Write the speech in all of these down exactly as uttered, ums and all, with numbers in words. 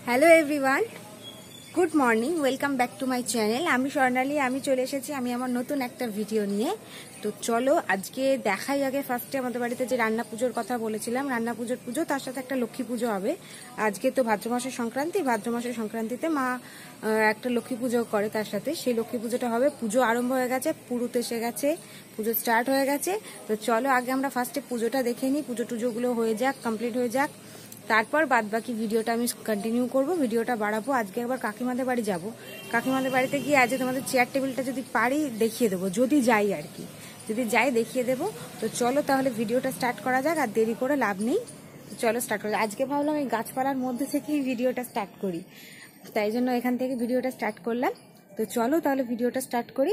Hello everyone, good morning, welcome back to my channel. আমি স্বর্ণালী, আমি চলে এসেছি আমি আমার নতুন একটা ভিডিও নিয়ে। তো চলো আজকে দেখাই আগে ফার্স্টে আমাদের বাড়িতে যে রান্না পুজোর কথা বলেছিলাম, রান্না পুজোর পুজো, তার সাথে একটা লক্ষ্মী পুজো হবে। আজকে তো ভাদ্র মাসের সংক্রান্তি, ভাদ্র মাসের সংক্রান্তিতে মা একটা লক্ষ্মী পুজো করে, তার সাথে সেই লক্ষ্মী পুজোটা হবে। পুজো আরম্ভ হয়ে গেছে, পুরুত এসে গেছে, পুজো স্টার্ট হয়ে গেছে। তো চলো আগে আমরা ফার্স্টে পুজোটা দেখে নিই, পুজো টুজোগুলো হয়ে যাক, কমপ্লিট হয়ে যাক, তারপর বাদ বাকি ভিডিওটা আমি কন্টিনিউ করব, ভিডিওটা বাড়াবো। আজকে আবার কাকিমাদের বাড়ি যাব, কাকিমাদের বাড়িতে গিয়ে আজকে তোমাদের চেয়ার টেবিলটা যদি পারি দেখিয়ে দেবো, যদি যাই আর কি, যদি যাই দেখিয়ে দেবো। তো চলো তাহলে ভিডিওটা স্টার্ট করা যাক, আর দেরি করে লাভ নেই। চলো স্টার্ট করা যাক। আজকে ভাবলাম এই গাছপালার মধ্যে থেকেই ভিডিওটা স্টার্ট করি, তাই জন্য এখান থেকে ভিডিওটা স্টার্ট করলাম। তো চলো তাহলে ভিডিওটা স্টার্ট করি।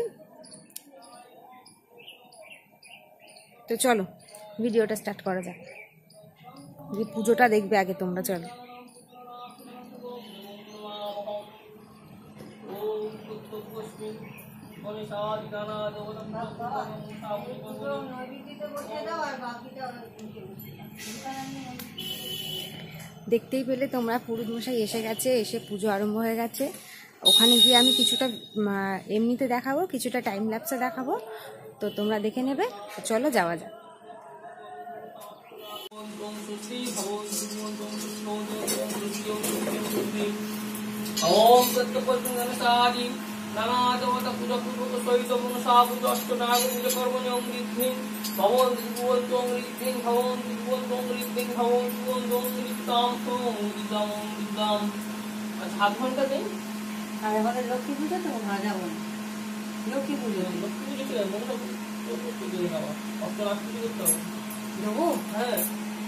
তো চলো ভিডিওটা স্টার্ট করা যাক, যে পুজোটা দেখবে আগে তোমরা। চলো দেখতেই পেলে তোমরা, পুরোহিত মশাই এসে গেছে, এসে পুজো আরম্ভ হয়ে গেছে। ওখানে গিয়ে আমি কিছুটা এমনিতে দেখাবো, কিছুটা টাইম ল্যাপসে দেখাবো, তো তোমরা দেখে নেবে। চলো যাওয়া যাক। ओम सत्यपति नाना देवता पूजा पूर्वक सहित मनसा पूजा अष्टनाग पूजा कर्मणि अमृतधिं भवन त्रिभुवन त्वमृतधिं भवन त्रिभुवन त्वमृतधिं भवन त्रिभुवन त्वमृतां त्वमृतां अमृतां। अच्छा आध घंटा दें আর এখন লক্ষ্মী পুজো তো ভাজা বল লক্ষ্মী পুজো লক্ষ্মী পুজো কি মনে তো করতে দিই না অষ্টনাগ পুজো করতে হবে দেবো। হ্যাঁ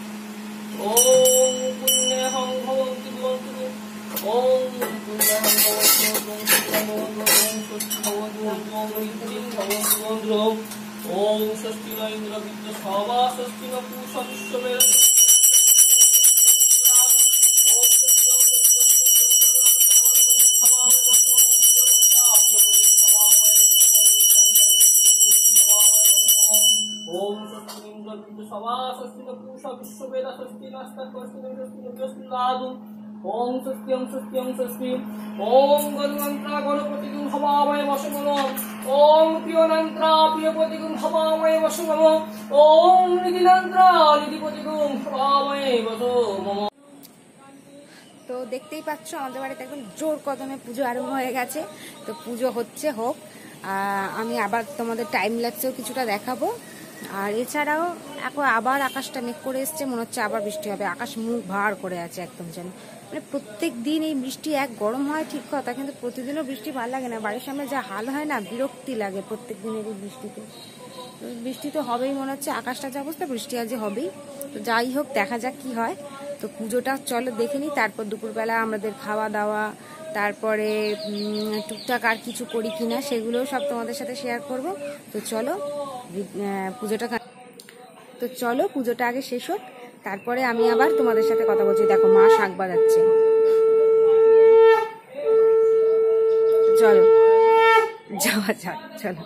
ওম পুণ্যহং ভবন্তি ভবন্তু ओम पुण्यं भवतु ओम सुखं भवतु ओम स्वस्ति भवतु ओम ओम स्वस्ति न इंद्र विद्य सवा स्वस्ति न पूषा विश्ववेद ओम स्वस्ति इंद्र विद्य सवा स्वस्ति न पूषा विश्ववेद स्वस्ति नस्तः स्वस्ति न स्वस्ति लादु ओम सत्यम सत्यम सत्यम ओम गणमंत्रा गणपतिगुं हवामहे वशमनो ओम प्रियनंत्रा प्रियपतिगुं हवामहे वशमनो ओम निधिनंत्रा निधिपतिगुं हवामहे वशमनो। তো দেখতেই পাচ্ছ আমাদের বাড়িতে একদম জোর কদমে পুজো আরম্ভ হয়ে গেছে। তো পুজো হচ্ছে হোক, আমি আবার তোমাদের টাইম ল্যাপসেও কিছুটা দেখাবো। আর এছাড়াও এখন আবার আকাশটা মেঘ করে এসছে, মনে হচ্ছে আবার বৃষ্টি হবে, আকাশ মুখ ভার করে আছে একদম যেন। মানে প্রত্যেক দিন এই বৃষ্টি, এক গরম হয় ঠিক কথা, কিন্তু প্রতিদিনও বৃষ্টি ভালো লাগে না। বাড়ির সামনে যা হাল হয় না, বিরক্তি লাগে প্রত্যেক দিনের এই বৃষ্টিতে। বৃষ্টি তো হবেই মনে হচ্ছে, আকাশটা যা অবস্থা বৃষ্টি আজ হবেই। তো যাই হোক, দেখা যাক কি হয়। তো পুজোটা চলো দেখে নিই, তারপর দুপুরবেলা আমাদের খাওয়া দাওয়া, তারপরে টুকটাক আর কিছু করি কিনা সেগুলোও সব তোমাদের সাথে শেয়ার করব। তো চলো পুজোটা তো চলো পুজোটা আগে শেষ হোক, তারপরে আমি আবার তোমাদের সাথে কথা বলছি। দেখো মা শাক বাজাচ্ছে, চলো যাওয়া যাক। চলো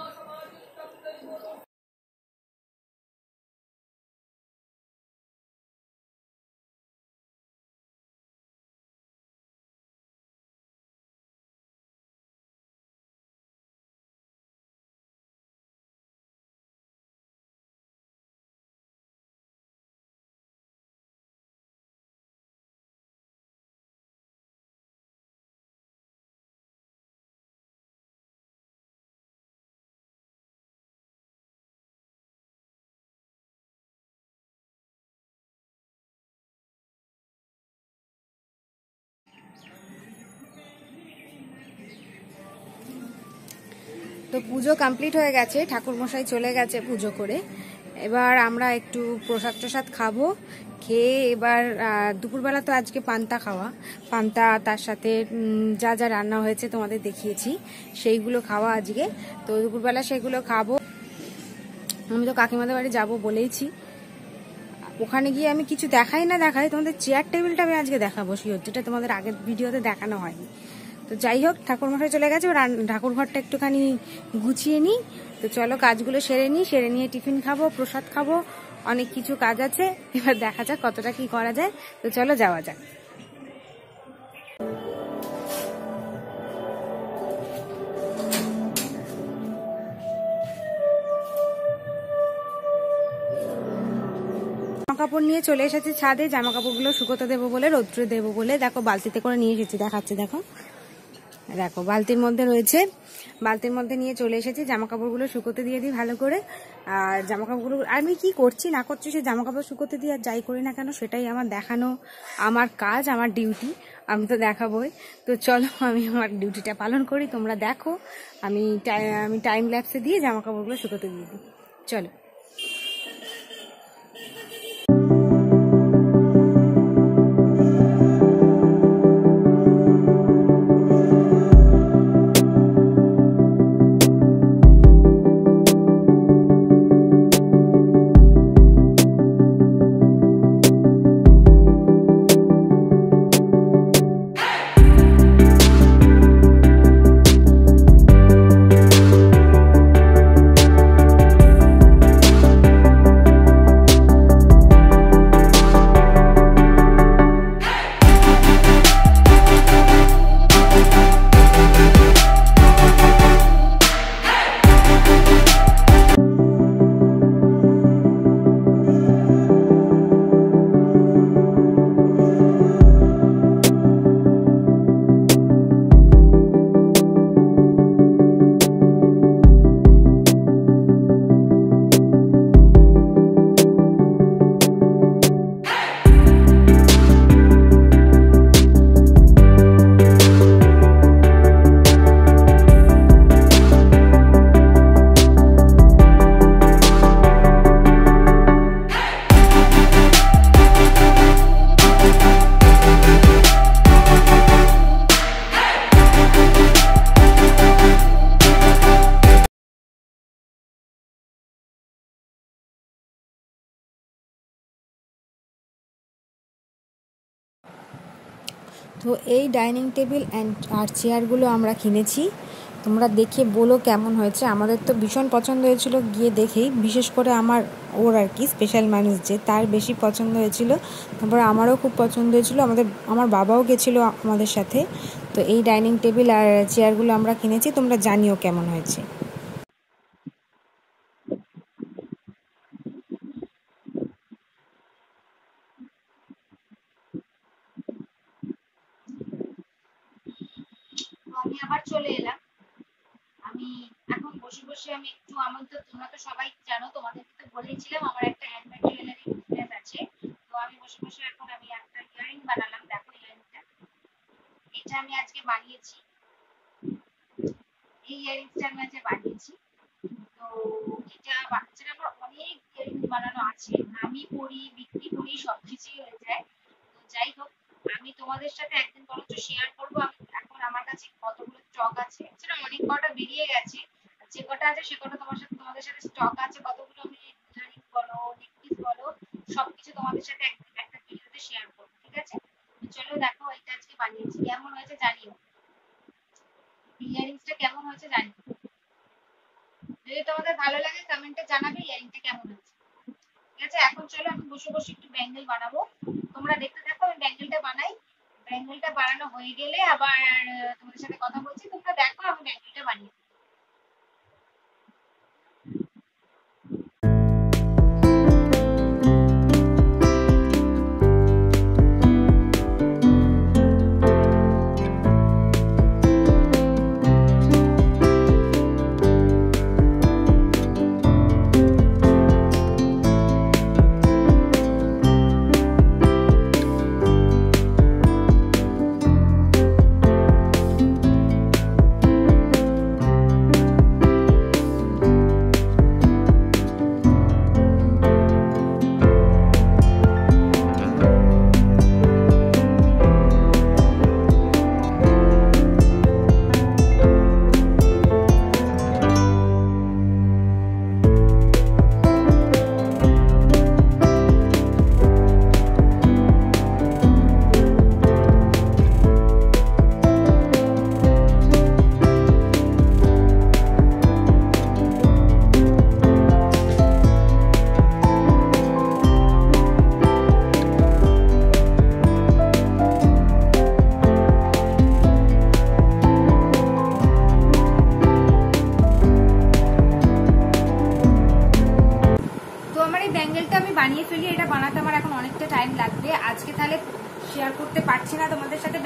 তো পুজো কমপ্লিট হয়ে গেছে, ঠাকুর মশাই চলে গেছে পুজো করে। এবার আমরা একটু প্রসাদ টসাদ খাবো, খেয়ে এবার দুপুরবেলা তো আজকে পান্তা খাওয়া, পান্তা তার সাথে যা যা রান্না হয়েছে তোমাদের দেখিয়েছি, সেইগুলো খাওয়া আজকে। তো দুপুরবেলা সেগুলো খাবো। আমি তো কাকিমাদের বাড়ি যাবো বলেইছি, ওখানে গিয়ে আমি কিছু দেখাই না দেখাই তোমাদের চেয়ার টেবিলটা আমি আজকে দেখাবো, শিওর, যেটা তোমাদের আগের ভিডিওতে দেখানো হয়নি। তো যাই হোক, ঠাকুর মশাই চলে গেছে, ঠাকুর ঘরটা একটুখানি গুছিয়ে নিই। তো চলো কাজগুলো সেরে নিই, সেরে নিয়ে টিফিন খাবো, প্রসাদ খাবো, অনেক কিছু কাজ আছে। এবার দেখা যাক কতটা কি করা যায়। তো চলো যাওয়া যাক। কাপড় নিয়ে চলে এসেছি ছাদে, জামা কাপড়গুলো শুকোতে দেবো বলে, রৌদ্রে দেবো বলে। দেখো বালতিতে করে নিয়ে এসেছি, দেখাচ্ছি দেখো, দেখো বালতির মধ্যে রয়েছে, বালতির মধ্যে নিয়ে চলে এসেছি। জামা কাপড়গুলো শুকোতে দিয়ে দিই ভালো করে। আর জামা কাপড়গুলো আমি কি করছি না করছি সে জামা কাপড় শুকোতে দিই আর যাই করি না কেন সেটাই আমার দেখানো, আমার কাজ, আমার ডিউটি, আমি তো দেখাবোই। তো চলো আমি আমার ডিউটিটা পালন করি, তোমরা দেখো আমি আমি টাইম ল্যাপসে দিয়ে জামা কাপড়গুলো শুকোতে দিয়ে দিই। চলো। তো এই ডাইনিং টেবিল অ্যান্ড আর চেয়ারগুলো আমরা কিনেছি, তোমরা দেখে বলো কেমন হয়েছে। আমাদের তো ভীষণ পছন্দ হয়েছিল গিয়ে দেখেই, বিশেষ করে আমার ওর আর কি স্পেশাল মানুষ যে তার বেশি পছন্দ হয়েছিল, তারপর আমারও খুব পছন্দ হয়েছিল, আমাদের আমার বাবাও গেছিলো আমাদের সাথে। তো এই ডাইনিং টেবিল আর চেয়ারগুলো আমরা কিনেছি, তোমরা জানিও কেমন হয়েছে। আমি আবার চলে এলাম। আমি এখন বসে বসে আমি একটু, আমার তো তোমরা তো সবাই জানো, তোমাদেরকে তো বলেছিলাম আমার একটা হ্যান্ডমেড জুয়েলারি বিজনেস আছে। তো আমি বসে বসে এখন আমি একটা ইয়ারিং বানালাম। দেখো ইয়ারিংটা, এটা আমি আজকে বানিয়েছি, এই ইয়ারিংটা আমি আজকে বানিয়েছি। তো এটা বাচ্চারা আমার অনেক ইয়ারিং বানানো আছে, আমি পরি, বিক্রি করি, সবকিছুই হয়ে যায়। তো যাই হোক, আমি তোমাদের সাথে একদিন বরঞ্চ শেয়ার করবো আমি এখন আমার কাছে কতগুলো স্টক আছে। সেটা অনেক কটা বেরিয়ে গেছে, যে কটা আছে সে কটা তোমার সাথে তোমাদের সাথে স্টক আছে, কতগুলো আমি ইয়ারিং বলো, নেকপিস বলো, সবকিছু তোমাদের সাথে একটা ভিডিওতে শেয়ার করবো, ঠিক আছে? চলো দেখো এটা আজকে বানিয়েছি, কেমন হয়েছে জানিও, ইয়ারিংসটা কেমন হয়েছে জানিও। যদি তোমাদের ভালো লাগে কমেন্টে জানাবে ইয়ারিংটা কেমন হয়েছে, ঠিক আছে? এখন চলো আমি বসে বসে একটু ব্যাঙ্গেল বানাবো, তোমরা দেখতে থাকো আমি ব্যাঙ্গেলটা বানাই। ব্যাঙ্গেলটা বানানো হয়ে গেলে আবার তোমাদের সাথে কথা বলছি, তোমরা দেখো আমি ব্যাঙ্গেলটা বানিয়ে।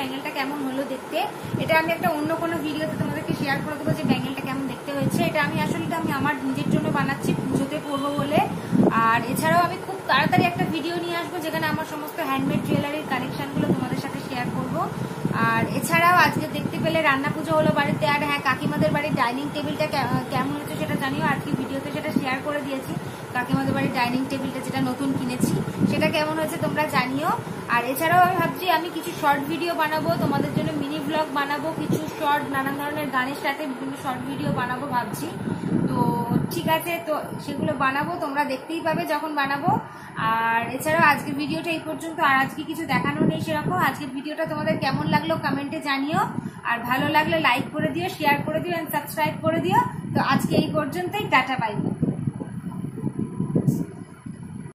ব্যাঙ্গেলটা কেমন হলো দেখতে। এটা আমি একটা অন্য কোনো ভিডিওতে তোমাদেরকে শেয়ার করে দেবো যে ব্যাঙ্গেলটা কেমন দেখতে হয়েছে। এটা আমি আসলে আমি আমার নিজের জন্য বানাচ্ছি, পুজোতে পরবো বলে। আর এছাড়াও আমি খুব তাড়াতাড়ি একটা ভিডিও নিয়ে আসবো যেখানে আমার সমস্ত হ্যান্ডমেড জুয়েলারির কালেকশনগুলো তোমাদের সাথে শেয়ার করবো। আর এছাড়াও আজকে দেখতে পেলে রান্না পুজো হলো বাড়িতে। আর হ্যাঁ, কাকিমাদের বাড়ির ডাইনিং টেবিলটা কেমন হয়েছে সেটা জানিও। আজকে ভিডিওতে সেটা শেয়ার করে দিয়েছি, কাকিমাদের বাড়ির ডাইনিং টেবিলটা যেটা নতুন কিনেছি সেটা কেমন হয়েছে তোমরা জানিও। আর এছাড়াও আমি ভাবছি আমি কিছু শর্ট ভিডিও বানাবো তোমাদের জন্য, মিনি ব্লগ বানাবো, কিছু শর্ট নানান ধরনের গানের সাথে বিভিন্ন শর্ট ভিডিও বানাবো ভাবছি। তো ঠিক আছে, তো সেগুলো বানাবো, তোমরা দেখতেই পাবে যখন বানাবো। আর এছাড়াও আজকের ভিডিওটা এই পর্যন্ত। আর আজকে কিছু দেখানো নেই সেরকম। আজকের ভিডিওটা তোমাদের কেমন লাগলো কমেন্টে জানিও। আর ভালো লাগলে লাইক করে দিও, শেয়ার করে দিও, এন্ড সাবস্ক্রাইব করে দিও। তো আজকে এই পর্যন্তই, টাটা বাই বাই।